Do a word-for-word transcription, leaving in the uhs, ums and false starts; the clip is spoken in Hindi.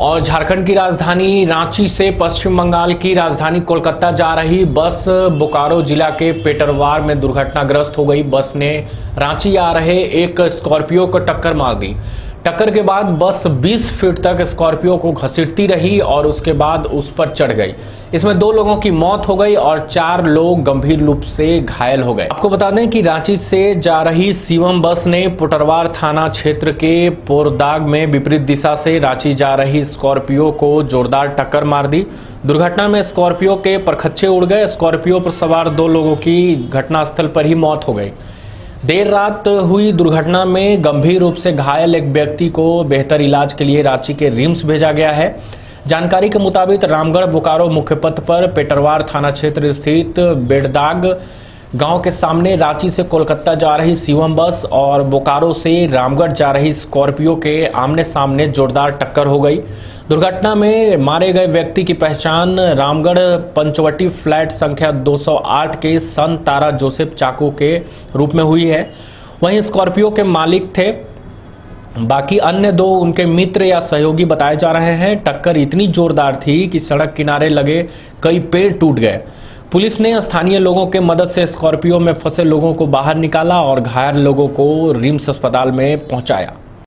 और झारखंड की राजधानी रांची से पश्चिम बंगाल की राजधानी कोलकाता जा रही बस बोकारो जिला के पेटरवार में दुर्घटनाग्रस्त हो गई। बस ने रांची आ रहे एक स्कॉर्पियो को टक्कर मार दी। टक्कर के बाद बस बीस फीट तक स्कॉर्पियो को घसीटती रही और उसके बाद उस पर चढ़ गई। इसमें दो लोगों की मौत हो गई और चार लोग गंभीर रूप से घायल हो गए। आपको बता दें कि रांची से जा रही शिवम बस ने पेटरवार थाना क्षेत्र के पोरदाग में विपरीत दिशा से रांची जा रही स्कॉर्पियो को जोरदार टक्कर मार दी। दुर्घटना में स्कॉर्पियो के परखच्चे उड़ गए। स्कॉर्पियो पर सवार दो लोगों की घटनास्थल पर ही मौत हो गई। देर रात हुई दुर्घटना में गंभीर रूप से घायल एक व्यक्ति को बेहतर इलाज के लिए रांची के रिम्स भेजा गया है। जानकारी के मुताबिक रामगढ़ बोकारो मुख्य पथ पर पेटरवार थाना क्षेत्र स्थित बेड़दाग गांव के सामने रांची से कोलकाता जा रही शिवम बस और बोकारो से रामगढ़ जा रही स्कॉर्पियो के आमने सामने जोरदार टक्कर हो गई। दुर्घटना में मारे गए व्यक्ति की पहचान रामगढ़ पंचवटी फ्लैट संख्या दो सौ आठ के सन तारा जोसेफ चाकू के रूप में हुई है। वहीं स्कॉर्पियो के मालिक थे, बाकी अन्य दो उनके मित्र या सहयोगी बताए जा रहे हैं। टक्कर इतनी जोरदार थी कि सड़क किनारे लगे कई पेड़ टूट गए। पुलिस ने स्थानीय लोगों के मदद से स्कॉर्पियो में फंसे लोगों को बाहर निकाला और घायल लोगों को रिम्स अस्पताल में पहुंचाया।